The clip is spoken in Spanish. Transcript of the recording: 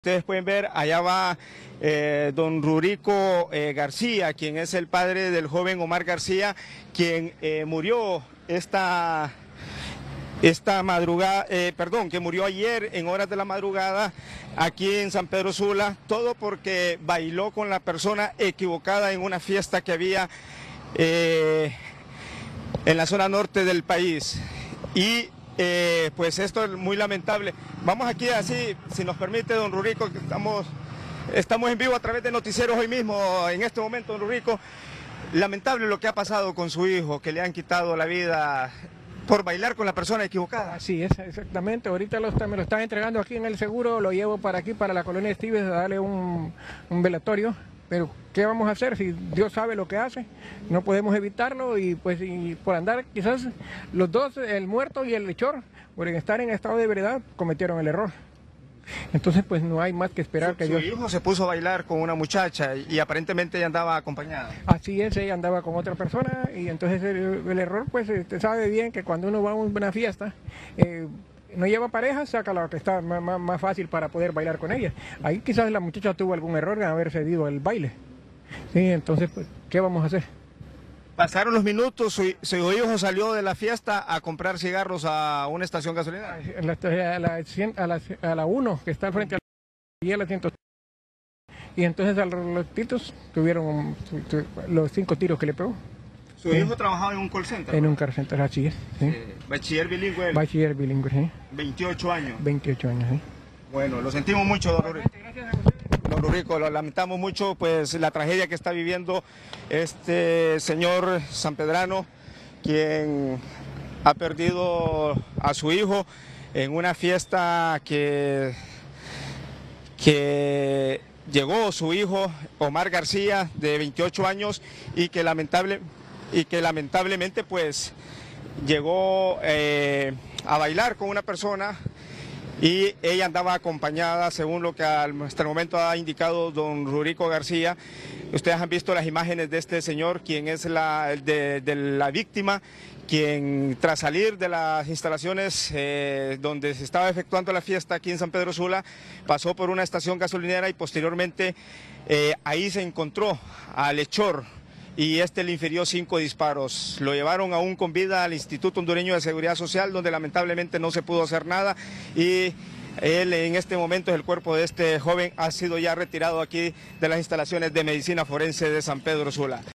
Ustedes pueden ver, allá va don Rurico García, quien es el padre del joven Omar García, quien murió esta madrugada, que murió ayer en horas de la madrugada aquí en San Pedro Sula, todo porque bailó con la persona equivocada en una fiesta que había en la zona norte del país. Y pues esto es muy lamentable. Vamos aquí así, si nos permite, don Rurico, que estamos en vivo a través de Noticieros hoy mismo, en este momento, don Rurico. Lamentable lo que ha pasado con su hijo, que le han quitado la vida por bailar con la persona equivocada. Así es, exactamente. Ahorita me lo están entregando aquí en el seguro, lo llevo para aquí, para la colonia Estives, a darle un velatorio. Pero, ¿qué vamos a hacer si Dios sabe lo que hace? No podemos evitarlo y pues por andar, quizás los dos, el muerto y el lechor, por estar en estado de ebriedad, cometieron el error. Entonces, pues no hay más que esperar que Dios... Su hijo se puso a bailar con una muchacha y aparentemente ella andaba acompañada. Así es, ella andaba con otra persona y entonces el error, pues usted sabe bien que cuando uno va a una fiesta... no lleva pareja, saca la que está más fácil para poder bailar con ella. Ahí quizás la muchacha tuvo algún error en haber cedido el baile. Sí, entonces, pues, ¿qué vamos a hacer? Pasaron los minutos, su hijo salió de la fiesta a comprar cigarros a una estación gasolinera. A la 1, que está frente a la 100. Y entonces a los tiros tuvieron los 5 tiros que le pegó. ¿Su hijo trabajaba en un call center? En un call center, así es. Sí. Bachiller bilingüe. Bachiller bilingüe, sí. 28 años. 28 años, sí. Bueno, lo sentimos mucho, don Rurico. Don Rurico, lo lamentamos mucho, pues la tragedia que está viviendo este señor sanpedrano, quien ha perdido a su hijo en una fiesta que llegó su hijo Omar García, de 28 años, y que lamentablemente pues llegó a bailar con una persona y ella andaba acompañada, según lo que hasta el momento ha indicado don Rurico García. Ustedes han visto las imágenes de este señor, quien es de la víctima, quien tras salir de las instalaciones donde se estaba efectuando la fiesta aquí en San Pedro Sula, pasó por una estación gasolinera y posteriormente ahí se encontró al lechor y este le infirió 5 disparos. Lo llevaron aún con vida al Instituto Hondureño de Seguridad Social, donde lamentablemente no se pudo hacer nada y él en este momento, el cuerpo de este joven ha sido ya retirado aquí de las instalaciones de medicina forense de San Pedro Sula.